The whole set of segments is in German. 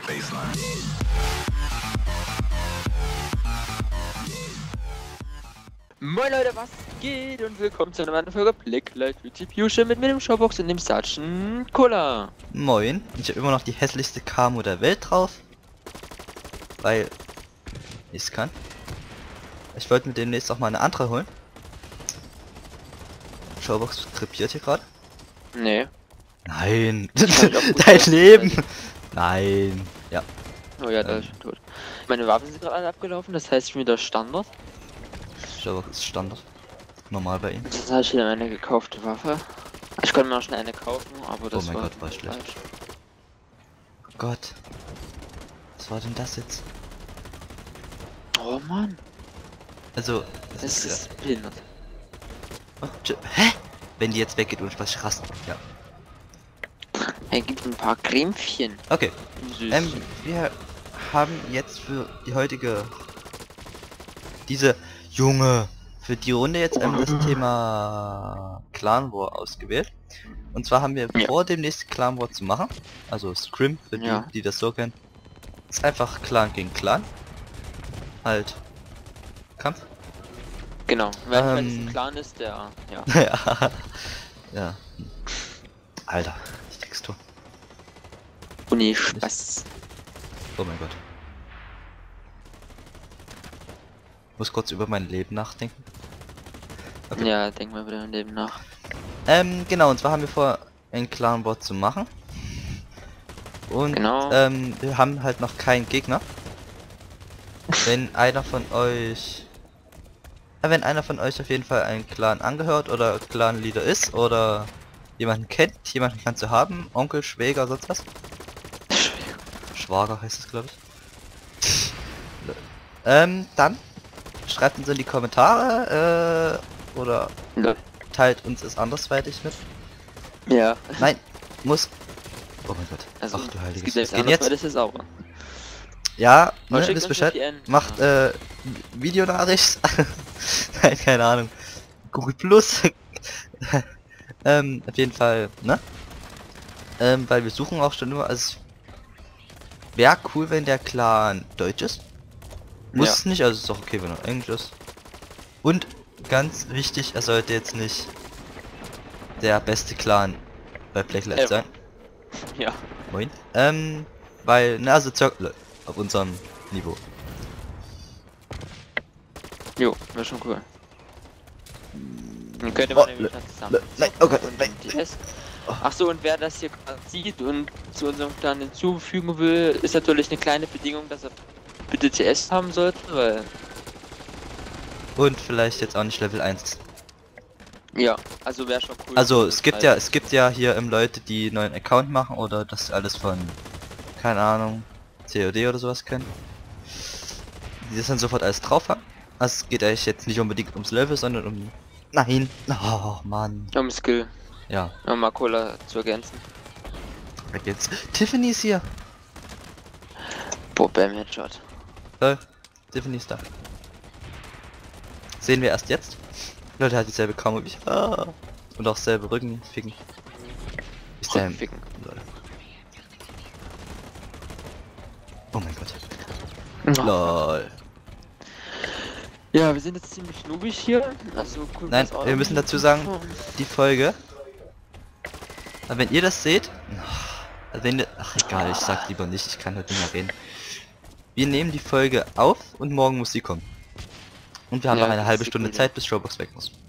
Moin Leute, was geht und willkommen zu einer neuen Folge Blacklight GPU Show mit mir dem Showbox und dem Sergeant Cola. Moin, ich habe immer noch die hässlichste Camo der Welt drauf, weil ich es kann. Ich wollte mir demnächst auch mal eine andere holen. Showbox krepiert hier gerade. Nee. Nein, dein Leben. Nein, ja. Oh ja, da ist schon tot. Meine Waffen sind gerade alle abgelaufen, das heißt schon wieder Standard. Showbox ist Standard. Normal bei ihm. Jetzt habe ich wieder eine gekaufte Waffe. Ich konnte mir auch schnell eine kaufen, aber das Oh mein war Gott, war schlecht. falsch. Oh Gott. Was war denn das jetzt? Oh Mann, Also, das ist behindert. Hä? Wenn die jetzt weggeht und ich was rasten. Ja. Er gibt ein paar Cremchen. Okay. Süß. Wir haben jetzt für die heutige für die Runde jetzt das Thema Clan War ausgewählt. Und zwar haben wir vor, dem nächsten Clan War zu machen, also Scrim, für die, die das so kennen. Ist einfach Clan gegen Clan. Halt Kampf. Genau, weil es ein Clan ist, der, ja. Ja. Ja. Alter, ich Textur. Uni Spaß. Oh mein Gott. Muss kurz über mein Leben nachdenken. Okay. Ja, denk mal wieder im Leben nach. Genau, und zwar haben wir vor, ein Clan-Bot zu machen. Und Genau. wir haben halt noch keinen Gegner. Wenn einer von euch auf jeden Fall einen Clan angehört oder Clan-Leader ist oder jemanden kennt, jemanden kannst du haben, Onkel, Schwäger, sonst was? Schwager heißt es, glaube ich. Dann schreibt uns in die Kommentare oder teilt uns es andersweitig mit. Ja. Nein, muss. Oh mein Gott. Also, ach du Heiliges. es Geht jetzt? Das ist sauber. Ja, Aber ne, schickt wisst uns Bescheid. VPN. Macht Videonachricht. Nein, keine Ahnung. Google Plus. Auf jeden Fall, ne? Weil wir suchen auch schon nur, also wäre cool, wenn der Clan deutsch ist. Muss es nicht, also ist auch okay, wenn er Englisch ist. Und ganz wichtig, er sollte jetzt nicht der beste Clan bei Blacklight sein. Ja. Moin. Weil, ne, also auf unserem Niveau. Jo, wäre schon cool. Dann könnte man nämlich dann zusammen. Nein, oh Gott, nein. Ach so, und wer das hier gerade sieht und zu unserem Clan hinzufügen will, ist natürlich eine kleine Bedingung, dass er bitte TS haben sollte, weil... Und vielleicht jetzt auch nicht Level 1. Ja, also wäre schon cool. Also es gibt ja hier Leute, die neuen Account machen oder das alles von, keine Ahnung, COD oder sowas können. Die das dann sofort alles drauf haben. Also es geht eigentlich jetzt nicht unbedingt ums Level, sondern um... Nein! Oh Mann. Um Skill. Ja. Um mal Cola zu ergänzen. Da geht's. Tiffany ist hier! Boah, Bam Headshot. Tiffany ist da. Sehen wir erst jetzt. Leute hat dieselbe Kamera wie ich. Ah. Und auch selbe Rücken ficken. Ist der Ficken. Oh mein Gott. Lol. Ja, wir sind jetzt ziemlich noobig hier. Also cool. Nein, wir müssen dazu sagen, die Folge. Aber wenn ihr das seht, ach egal, ich sag lieber nicht, ich kann heute nicht mehr reden. Wir nehmen die Folge auf und morgen muss sie kommen. Und wir haben noch eine halbe Stunde Zeit, bis Showbox weg muss.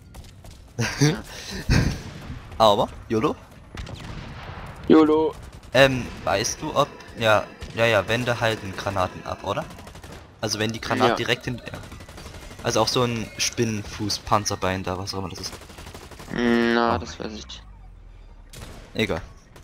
Aber, YOLO? YOLO. Weißt du, ob... Ja, wende halt den Granaten ab, oder? Also wenn die Granate direkt hin... Ja. Also auch so ein Spinnenfuß, Panzerbein da, was auch immer das ist. Na, oh. Das weiß ich nicht. Egal.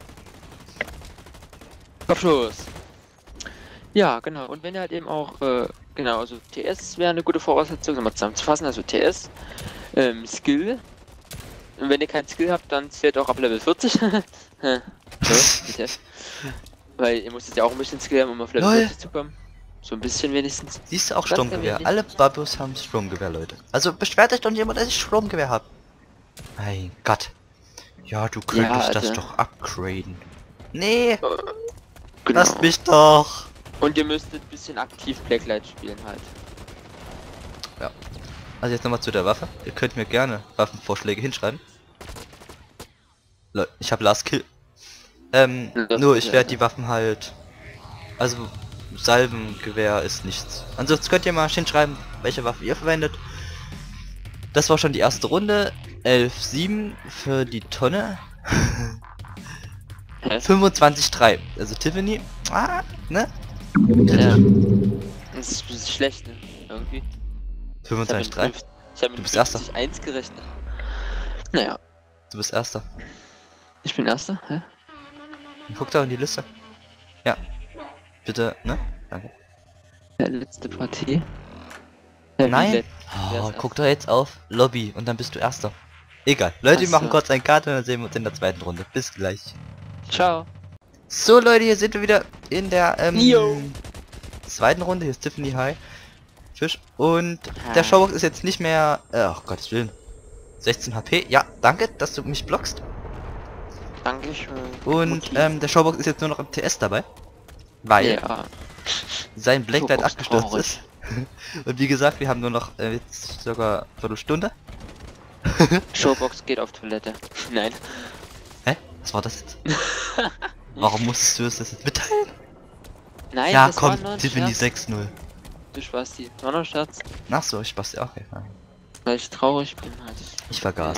Kopfschuss. Ja, genau. Und wenn ihr halt eben auch, genau, also TS wäre eine gute Voraussetzung, um mal zusammenzufassen, also TS, Skill. Und wenn ihr keinen Skill habt, dann zählt auch ab Level 40. So, bitte. Weil ihr müsst ja auch ein bisschen Skill haben, um auf Level 40 zu kommen. So ein bisschen wenigstens. Siehst du auch Sturmgewehr? Alle Babus haben Sturmgewehr, Leute. Also beschwert euch doch jemand, dass ich Sturmgewehr habe. Mein Gott. Ja, du könntest das doch upgraden. Nee. Genau. Lasst mich doch! Und ihr müsstet ein bisschen aktiv Blacklight spielen halt. Ja. Also jetzt nochmal zu der Waffe. Ihr könnt mir gerne Waffenvorschläge hinschreiben. Leute, ich habe Last Kill. Das Nur ist ich ja- werde die Waffen halt... Also, Salvengewehr ist nichts. Ansonsten könnt ihr mal hinschreiben, welche Waffe ihr verwendet. Das war schon die erste Runde. 11-7 für die Tonne. Hä? 25-3. Also Tiffany. Ne? Ja. Das ist schlecht, ne? Irgendwie. 25-3. Ich habe Du mit bist Erster. 50-1 gerechnet. Naja, Du bist Erster. ich bin Erster, hä? Guck da in die Liste. Ja. Bitte, ne? Danke. Ja, letzte Partie. Ja, wie Nein. wer Oh, ist guck doch jetzt auf Lobby und dann bist du Erster. Egal. Leute, wir Ach machen so. kurz ein Cut und dann sehen wir uns in der zweiten Runde. Bis gleich. Ciao. So Leute, hier sind wir wieder in der Yo. zweiten Runde. Hier ist Tiffany, hi. Fisch. Und Hi. der Showbox ist jetzt nicht mehr... oh Gottes Willen. 16 HP. Ja, danke, dass du mich blockst. Dankeschön. Und Motiv. der Showbox ist jetzt nur noch im TS dabei. Weil Ja. sein Blacklight Showbox abgestürzt traurig. ist. Und wie gesagt, wir haben nur noch jetzt sogar eine Viertelstunde. Showbox geht auf Toilette. Nein. Hä? Was war das jetzt? Warum musstest du es das jetzt mitteilen? Nein, Ja, das komm, war nur ein Tiffany Scherz. 6-0. Du Spasti. War nur ein Scherz. Ach so, ich passte auch. Okay. Weil ich traurig bin halt. Ich vergaß.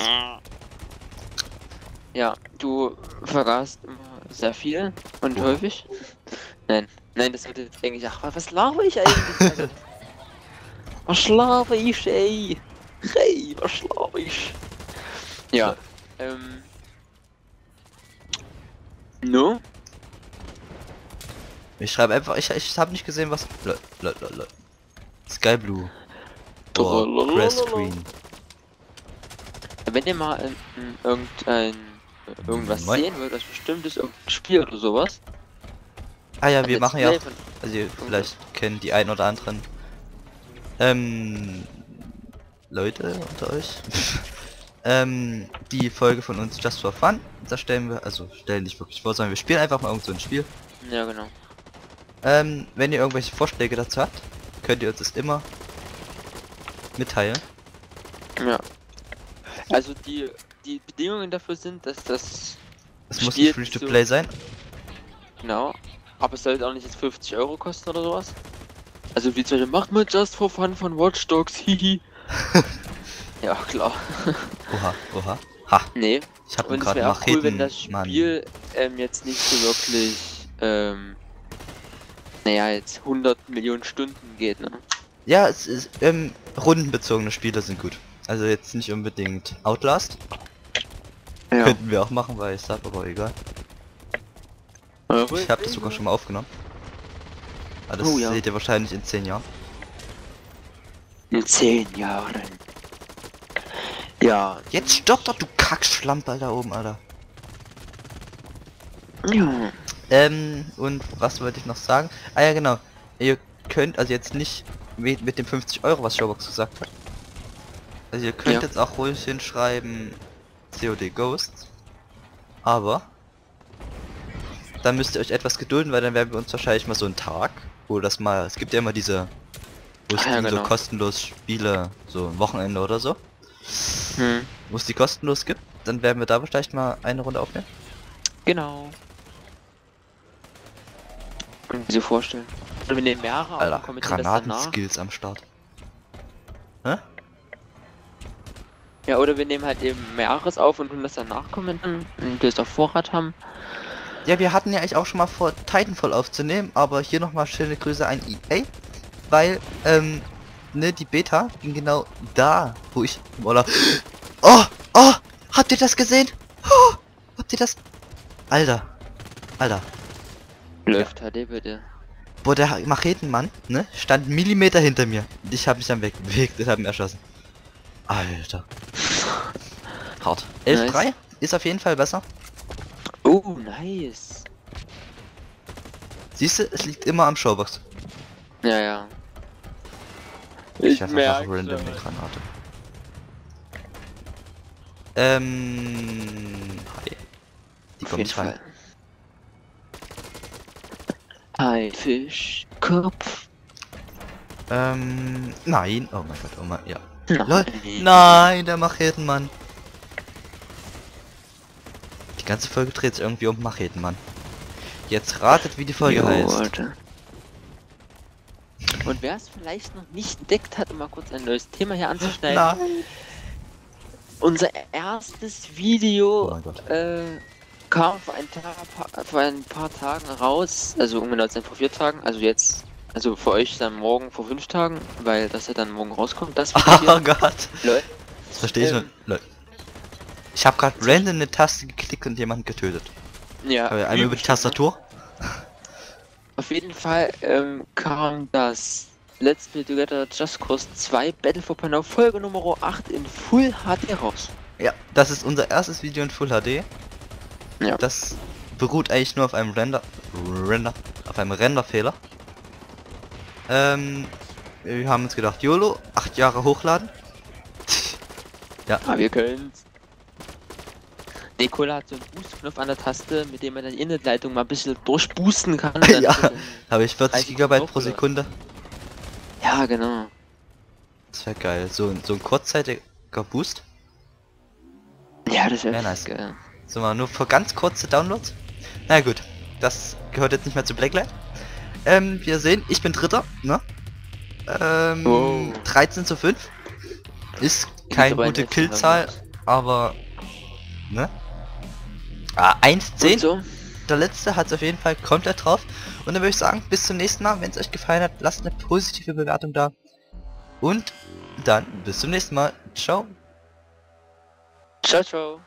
Ja, du vergaßt immer sehr viel und Oh. häufig. Nein, das würde jetzt eigentlich. Ach, was laber ich eigentlich? Alter? Was laber ich, ey? Hey, was laber ich? Ja, no? Ich schreibe einfach, ich habe nicht gesehen, was... Sky Blue. Oh, Crest Screen. Wenn ihr mal irgendwas Moin. sehen wollt, was bestimmtes, irgendein Spiel oder sowas. Ah ja, ein wir Let's machen ja Play auch... von- Also ihr vielleicht kennen die ein oder anderen... Leute unter euch. Die Folge von uns Just for Fun. Da stellen wir... Also stellen nicht wirklich vor, sondern wir spielen einfach mal irgend so ein Spiel. Ja, genau. Wenn ihr irgendwelche Vorschläge dazu habt, könnt ihr uns das immer mitteilen. Ja. Also die Bedingungen dafür sind, dass das Es muss Spiel nicht free to play sein. genau, aber es sollte auch nicht jetzt 50 Euro kosten oder sowas. Also wie zum Beispiel, macht mal Just for Fun von Watch Dogs, hihi. Ja, klar. Oha. Ha, Nee. ich habe Und es gerade wäre auch cool, wenn Macheten, das Mann. Spiel jetzt nicht so wirklich, naja, jetzt 100 Millionen Stunden geht, ne? Ja, es ist, rundenbezogene Spiele sind gut. Also jetzt nicht unbedingt Outlast. Ja. Könnten wir auch machen, weil ich sag, aber egal. Ich habe das sogar schon mal aufgenommen. Aber das Oh ja. seht ihr wahrscheinlich in 10 Jahren. In 10 Jahren. Ja. Jetzt stopp doch, du Kackschlamperl da oben, Alter. Ja. Und was wollte ich noch sagen? Ah ja, genau. Ihr könnt also jetzt nicht mit dem 50 Euro, was Showbox gesagt hat. Also ihr könnt Ja. jetzt auch ruhig hinschreiben COD Ghosts. Aber dann müsst ihr euch etwas gedulden, weil dann werden wir uns wahrscheinlich mal so einen Tag, wo das mal, es gibt ja immer diese, wo es Ah, ja, die so genau. kostenlos Spiele, so ein Wochenende oder so, Hm. wo es die kostenlos gibt, dann werden wir da vielleicht mal eine Runde aufnehmen. Genau. Können Sie sich vorstellen. Oder wir nehmen mehrere auf Alter, und kommentieren das danach. Granatenskills am Start. Hä? Ja, oder wir nehmen halt eben mehreres auf und tun das danach kommentieren und wir es auf Vorrat haben. Ja, wir hatten ja eigentlich auch schon mal vor, Titanfall aufzunehmen, aber hier nochmal schöne Grüße an EA, weil, ne, die Beta ging genau da, wo ich im Urlaub... Oh, habt ihr das gesehen? Oh, habt ihr das... Alter, Läuft HD bitte. boah, der Machetenmann, ne, stand einen Millimeter hinter mir. Und ich habe mich dann wegbewegt und habe ihn erschossen. Alter. Hart. 11-3 Nice. ist auf jeden Fall besser. Oh, nice. Siehst du, es liegt immer am Showbox. Ja, ja. Ich werfe einfach merk's random schon. eine Granate. Hi. Die Auf kommt jeden nicht rein. Fall. Haifischkopf. Nein. Oh mein Gott, oh mein, ja. Nein. Lol. Nein, der Machetenmann. Die ganze Folge dreht sich irgendwie um Machetenmann. Jetzt ratet, wie die Folge heißt. Warte. Und wer es vielleicht noch nicht entdeckt hat, um mal kurz ein neues Thema hier anzuschneiden. Nein. Unser erstes Video Oh mein Gott. kam vor ein paar Tagen raus, also um genau zu sein, vor 4 Tagen, also jetzt, also für euch dann morgen vor 5 Tagen, weil das ja dann morgen rauskommt, das Video Oh hier. Gott. Lol. Das verstehe ich nicht. Lol. Ich habe gerade random eine Taste geklickt und jemanden getötet. Ja, Einmal über die Tastatur. Auf jeden Fall kam das Let's Play Together Just Cause 2 Battle for Panau Folge Nummer 8 in Full HD raus. Ja, das ist unser erstes Video in Full HD. Ja. Das beruht eigentlich nur auf einem auf einem Renderfehler. Wir haben uns gedacht, YOLO, 8 Jahre hochladen. Ja. Aber wir können's. Nikola hat so einen Boost-Knopf an der Taste, mit dem man die Internetleitung mal ein bisschen durchboosten kann. Dann Ja, ist es habe ich 40 30 GB pro Knopf, oder? Sekunde. Ja, genau. Das wäre geil. So ein kurzzeitiger Boost. Ja, das wäre Ja, nice. geil. So mal nur für ganz kurze Downloads. Na gut, das gehört jetzt nicht mehr zu Blacklight. Wir sehen, ich bin Dritter, ne? Wow. 13:5. Ist keine aber gute nicht Killzahl, aber ne? 1:10. Und so? Der letzte hat es auf jeden Fall komplett drauf. Und dann würde ich sagen, bis zum nächsten Mal. Wenn es euch gefallen hat, lasst eine positive Bewertung da. Und dann bis zum nächsten Mal. Ciao. Ciao, ciao.